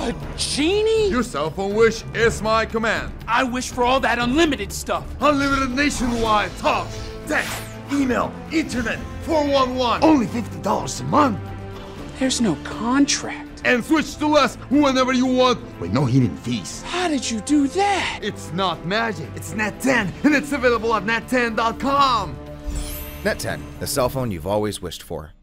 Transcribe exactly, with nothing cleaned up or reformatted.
A genie? Your cell phone wish is my command. I wish for all that unlimited stuff. Unlimited nationwide talk, text, email, internet, four one one. Only fifty dollars a month. There's no contract. And switch to less whenever you want. With no hidden fees. How did you do that? It's not magic. It's Net ten, and it's available at net ten dot com. Net ten, the cell phone you've always wished for.